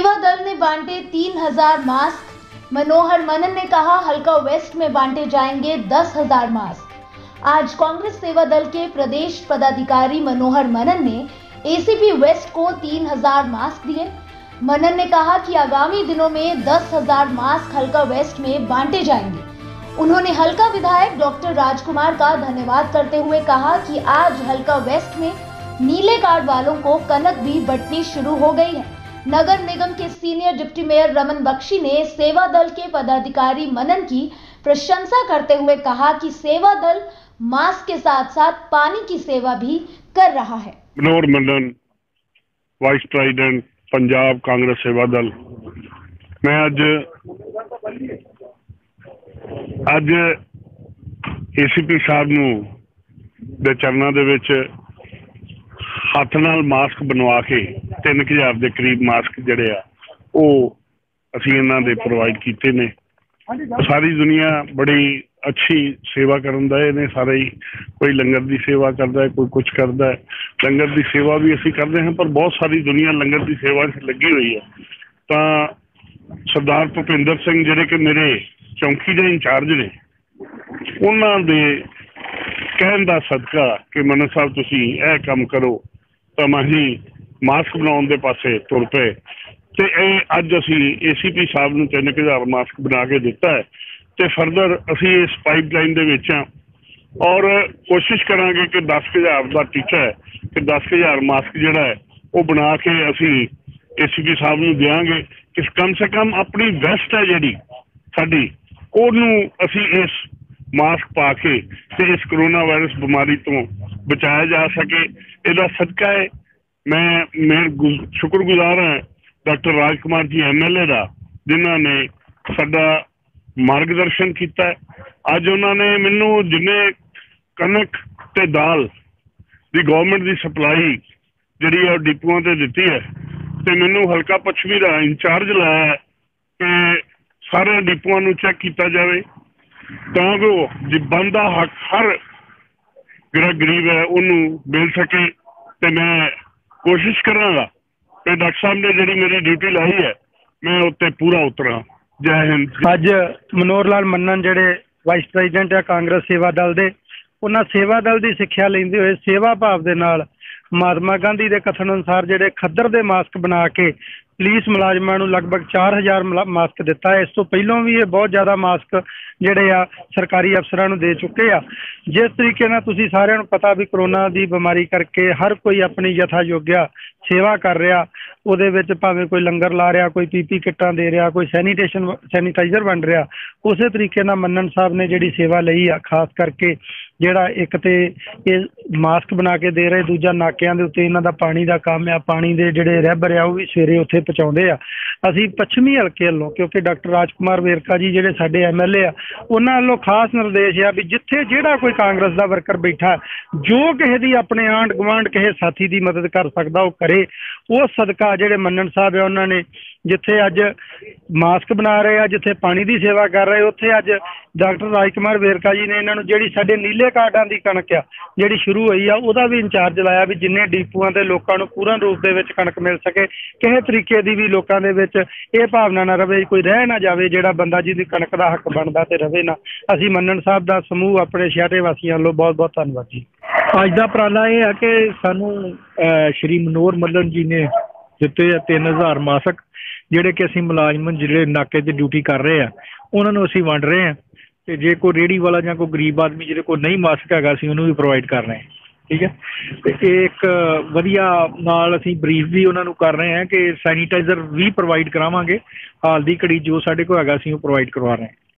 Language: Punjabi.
सेवा दल ने बांटे 3000 मास्क। मनोहर मनन ने कहा हल्का वेस्ट में बांटे जाएंगे 10,000 मास्क। आज कांग्रेस सेवा दल के प्रदेश पदाधिकारी मनोहर मनन ने एसीपी वेस्ट को 3000 मास्क दिए। मनन ने कहा कि आगामी दिनों में 10,000 मास्क हल्का वेस्ट में बांटे जाएंगे। उन्होंने हल्का विधायक डॉक्टर राजकुमार का धन्यवाद करते हुए कहा कि आज हल्का वेस्ट में नीले कार्ड वालों को कनक भी बंटनी शुरू हो गई है। नगर निगम के senior deputy mayor Raman Bakshi ने सेवा दल के पदाधिकारी मनन की प्रशंसा करते हुए कहा कि सेवा दल मास्क के साथ साथ पानी की सेवा भी कर रहा है। Manohar Manan, vice president Punjab Congress Seva Dal. मैं ਅੱਜ एसीपी साहब ਨੂੰ ਦੇ ਚਰਨਾਂ ਦੇ ਵਿੱਚ ਹੱਥ ਨਾਲ ਮਾਸਕ ਬਣਵਾ ਕੇ 3000 ਦੇ ਕਰੀਬ ਮਾਸਕ ਜਿਹੜੇ ਆ ਉਹ ਅਸੀਂ ਇਹਨਾਂ ਦੇ ਪ੍ਰੋਵਾਈਡ ਕੀਤੇ ਨੇ। ਸਾਰੀ ਦੁਨੀਆ ਬੜੀ अच्छी सेवा ਕਰਨ ਦਾ ਇਹਨੇ ਸਾਰੇ ਹੀ, ਕੋਈ ਲੰਗਰ ਦੀ ਸੇਵਾ ਕਰਦਾ ਹੈ, ਕੋਈ ਕੁਛ ਕਰਦਾ ਹੈ। ਲੰਗਰ ਦੀ ਸੇਵਾ ਵੀ ਅਸੀਂ ਕਰਦੇ ਹਾਂ, ਪਰ ਬਹੁਤ ਸਾਰੀ ਦੁਨੀਆ ਲੰਗਰ ਦੀ ਸੇਵਾ 'ਚ ਲੱਗੀ ਹੋਈ ਹੈ। ਤਾਂ ਸਰਦਾਰ ਭੁਪਿੰਦਰ ਸਿੰਘ ਜਿਹੜੇ ਕਿ ਮੇਰੇ ਚੌਂਕੀ ਦੇ ਇੰਚਾਰਜ ਨੇ, ਉਹਨਾਂ ਦੇ ਕਹਿਣ ਦਾ ਸਦਕਾ ਕਿ ਮਨਨ ਸਾਹਿਬ ਤੁਸੀਂ ਇਹ ਕੰਮ ਕਰੋ, ਤਾਂ ਅਸੀਂ ਮਾਸਕ ਬਣਾਉਣ ਦੇ ਪਾਸੇ ਤੁਰ ਪਏ। ਤੇ ਇਹ ਅੱਜ ਅਸੀਂ ACP ਸਾਹਿਬ ਨੂੰ 3000 ਮਾਸਕ ਬਣਾ ਕੇ ਦਿੱਤਾ ਹੈ ਤੇ ਫਰਦਰ ਅਸੀਂ ਇਸ ਪਾਈਪਲਾਈਨ ਦੇ ਵਿੱਚ ਹਾਂ ਔਰ ਕੋਸ਼ਿਸ਼ ਕਰਾਂਗੇ ਕਿ 10,000 ਦਾ ਟੀਚਾ ਹੈ ਕਿ 10,000 ਮਾਸਕ ਜਿਹੜਾ ਹੈ ਉਹ ਬਣਾ ਕੇ ਅਸੀਂ ACP ਸਾਹਿਬ ਨੂੰ ਦਿਆਂਗੇ ਕਿ ਕਮ ਸੇ ਕਮ ਆਪਣੀ ਵੈਸਟ ਹੈ ਜਿਹੜੀ ਸਾਡੀ, ਉਹਨੂੰ ਅਸੀਂ ਇਸ ਮਾਸਕ ਪਾ ਕੇ ਤੇ ਇਸ ਕਰੋਨਾ ਵਾਇਰਸ ਬਿਮਾਰੀ ਤੋਂ ਬਚਾਇਆ ਜਾ ਸਕੇ। ਇਹਦਾ ਸਦਕਾ ਹੈ ਮੈਂ ਸ਼ੁਕਰਗੁਜ਼ਾਰ ਹਾਂ ਡਾਕਟਰ ਰਾਜकुमार जी MLA ਦਾ, ਜਿਨ੍ਹਾਂ ਨੇ ਸਾਡਾ ਮਾਰਗਦਰਸ਼ਨ ਕੀਤਾ ਹੈ। ਅੱਜ ਉਹਨਾਂ ਨੇ ਮੈਨੂੰ ਜਿੰਨੇ ਕਣਕ ਤੇ ਦਾਲ ਦੀ ਗਵਰਨਮੈਂਟ ਦੀ ਸਪਲਾਈ ਜਿਹੜੀ ਹੈ ਡਿਪੂਆਂ ਤੇ ਦਿੱਤੀ ਹੈ ਤੇ ਮੈਨੂੰ ਹਲਕਾ ਪੱਛਮੀ ਦਾ ਇੰਚਾਰਜ ਲਾਇਆ ਹੈ ਕਿ ਸਾਰੇ ਡਿਪੂਆਂ ਨੂੰ ਚੈੱਕ ਕੀਤਾ ਜਾਵੇ ਤਾਂ ਕਿ ਉਹ ਬੰਦਾ ਹੱਕ ਹਰ ਜਿਹੜਾ ਗਰੀਬ ਹੈ ਉਹਨੂੰ ਮਿਲ ਸਕੇ। ਤੇ ਮੈਂ ਕੋਸ਼ਿਸ਼ ਕਰਾਂਗਾ ਕਿ ਡਾਕਟਰ ਸਾਹਿਬ ਨੇ ਜਿਹੜੀ ਮੇਰੀ ਡਿਊਟੀ ਲਾਈ ਹੈ ਮੈਂ ਉੱਤੇ ਪੂਰਾ ਉਤਰਾਂ। ਜੈ ਹਿੰਦ। ਅੱਜ ਮਨੋਹਰ ਲਾਲ ਮੰਨਨ ਜਿਹੜੇ ਵਾਈਸ ਪ੍ਰੈਜ਼ੀਡੈਂਟ ਆ ਕਾਂਗਰਸ ਸੇਵਾ ਦਲ ਦੇ, ਉਹਨਾਂ ਸੇਵਾ ਦਲ ਦੀ ਸਿੱਖਿਆ ਲੈਂਦੇ ਹੋਏ ਸੇਵਾ ਭਾਵ ਦੇ ਨਾਲ ਮਹਾਤਮਾ ਗਾਂਧੀ ਦੇ ਕਥਨ ਅਨੁਸਾਰ ਜਿਹੜੇ ਖੱਦਰ ਦੇ ਮਾਸਕ ਬਣਾ ਕੇ ਪੁਲਿਸ ਮੁਲਾਜ਼ਮਾਂ ਨੂੰ ਲਗਭਗ 4000 ਮਾਸਕ ਦਿੱਤਾ ਹੈ। ਇਸ ਤੋਂ ਪਹਿਲਾਂ ਵੀ ਇਹ ਬਹੁਤ ਜ਼ਿਆਦਾ ਮਾਸਕ ਜਿਹੜੇ ਆ ਸਰਕਾਰੀ ਅਫਸਰਾਂ ਨੂੰ ਦੇ ਚੁੱਕੇ ਆ। ਜਿਸ ਤਰੀਕੇ ਨਾਲ ਤੁਸੀਂ ਸਾਰਿਆਂ ਨੂੰ ਪਤਾ ਵੀ ਕਰੋਨਾ ਦੀ ਬਿਮਾਰੀ ਕਰਕੇ ਹਰ ਕੋਈ ਆਪਣੀ ਯਥਾਯੋਗਿਆ ਸੇਵਾ ਕਰ ਰਿਹਾ, ਉਹਦੇ ਵਿੱਚ ਭਾਵੇਂ ਕੋਈ ਲੰਗਰ ਲਾ ਰਿਹਾ, ਕੋਈ PP ਕਿੱਟਾਂ ਦੇ ਰਿਹਾ, ਕੋਈ ਸੈਨੀਟਾਈਜ਼ਰ ਵੰਡ ਰਿਹਾ। ਉਸੇ ਤਰੀਕੇ ਨਾਲ ਮੰਨਨ ਸਾਹਿਬ ਨੇ ਜਿਹੜੀ ਸੇਵਾ ਲਈ ਆ, ਖਾਸ ਕਰਕੇ ਜਿਹੜਾ ਇੱਕ ਤੇ ਇਹ ਮਾਸਕ ਬਣਾ ਕੇ ਦੇ ਰਹੇ, ਦੂਜਾ ਨਾਕਿਆਂ ਦੇ ਉੱਤੇ ਇਹਨਾਂ ਦਾ ਪਾਣੀ ਦਾ ਕੰਮ ਆ, ਪਾਣੀ ਦੇ ਜਿਹੜੇ ਰਹਿਬਰ ਆ ਉਹ ਵੀ ਸਵੇਰੇ ਉੱਥੇ ਪਹੁੰਚਾਉਂਦੇ ਆ। ਅਸੀਂ ਪੱਛਮੀ ਹਲਕੇ ਵੱਲੋਂ, ਕਿਉਂਕਿ ਡਾਕਟਰ ਰਾਜकुमार ਵੇਰਕਾ ਜੀ ਜਿਹੜੇ ਸਾਡੇ MLA ਆ, ਉਹਨਾਂ ਵੱਲੋਂ ਖਾਸ ਨਿਰਦੇਸ਼ ਆ ਵੀ ਜਿੱਥੇ ਜਿਹੜਾ ਕੋਈ ਕਾਂਗਰਸ ਦਾ ਵਰਕਰ ਬੈਠਾ ਜੋ ਕਿਸੇ ਦੀ ਆਪਣੇ ਆਂਢ ਗੁਆਂਢ ਕਿਸੇ ਸਾਥੀ ਦੀ ਮਦਦ ਕਰ ਸਕਦਾ ਉਹ ਕਰੇ। ਉਹ ਸਦਕਾ ਜਿਹੜੇ ਮੰਨਨ ਸਾਹਿਬ ਆ ਉਹਨਾਂ ਨੇ ਜਿੱਥੇ ਅੱਜ ਮਾਸਕ ਬਣਾ ਰਹੇ ਆ, ਜਿੱਥੇ ਪਾਣੀ ਦੀ ਸੇਵਾ ਕਰ ਰਹੇ, ਉੱਥੇ ਅੱਜ ਡਾਕਟਰ ਰਾਜकुमार ਵੇਰਕਾ ਜੀ ਨੇ ਇਹਨਾਂ ਨੂੰ ਜਿਹੜੀ ਸਾਡੇ ਨੀਲੇ ਕਾਰਡਾਂ ਦੀ ਕਣਕ ਆ ਜਿਹੜੀ ਸ਼ੁਰੂ ਹੋਈ ਆ ਉਹਦਾ ਵੀ ਇੰਚਾਰਜ ਲਾਇਆ ਵੀ ਜਿੰਨੇ ਡੀਪੂਆਂ ਤੇ ਲੋਕਾਂ ਨੂੰ ਪੂਰਨ ਰੂਪ ਦੇ ਵਿੱਚ ਕਣਕ ਮਿਲ ਸਕੇ, ਕਿਸੇ ਤਰੀਕੇ ਦੀ ਵੀ ਲੋਕਾਂ ਦੇ ਵਿੱਚ ਇਹ ਭਾਵਨਾ ਨਾ ਰਵੇ, ਕੋਈ ਰਹਿ ਨਾ ਜਾਵੇ ਜਿਹੜਾ ਬੰਦਾ ਜਿਹਦੀ ਕਣਕ ਦਾ ਹੱਕ ਬਣਦਾ ਤੇ ਰਵੇ ਨਾ। ਅਸੀਂ ਮੰਨਨ ਸਾਹਿਬ ਦਾ ਸਮੂਹ ਆਪਣੇ ਸ਼ਹਿਰੇ ਵਾਸੀਆਂ ਵੱਲੋਂ ਬਹੁਤ ਬਹੁਤ ਧੰਨਵਾਦ ਜੀ। ਅੱਜ ਦਾ ਉਪਰਾਲਾ ਇਹ ਹੈ ਕਿ ਸਾਨੂੰ ਸ਼੍ਰੀ ਮਨੋਹਰ ਮੰਨਨ ਜੀ ਨੇ ਦਿੱਤੇ 3000 ਮਾਸਕ ਜਿਹੜੇ ਕਿ ਅਸੀਂ ਮੁਲਾਜ਼ਮ ਜਿਹੜੇ ਨਾਕੇ 'ਤੇ ਡਿਊਟੀ ਕਰ ਰਹੇ ਆ ਉਹਨਾਂ ਨੂੰ ਅਸੀਂ ਵੰਡ ਰਹੇ ਹਾਂ। ਤੇ ਜੇ ਕੋਈ ਰੇਹੜੀ ਵਾਲਾ ਜਾਂ ਕੋਈ ਗਰੀਬ ਆਦਮੀ ਜਿਹਦੇ ਕੋਲ ਨਹੀਂ ਮਾਸਕ ਹੈਗਾ ਅਸੀਂ ਉਹਨੂੰ ਵੀ ਪ੍ਰੋਵਾਈਡ ਕਰ ਰਹੇ ਹਾਂ। ਠੀਕ ਹੈ, ਤੇ ਇਹ ਇੱਕ ਵਧੀਆ ਨਾਲ ਅਸੀਂ ਬਰੀਫ ਵੀ ਉਹਨਾਂ ਨੂੰ ਕਰ ਰਹੇ ਹਾਂ ਕਿ ਸੈਨੀਟਾਈਜ਼ਰ ਵੀ ਪ੍ਰੋਵਾਈਡ ਕਰਾਵਾਂਗੇ। ਹਾਲ ਦੀ ਘੜੀ ਜੋ ਸਾਡੇ ਕੋਲ ਹੈਗਾ ਅਸੀਂ ਉਹ ਪ੍ਰੋਵਾਈਡ ਕਰਵਾ ਰਹੇ ਹਾਂ।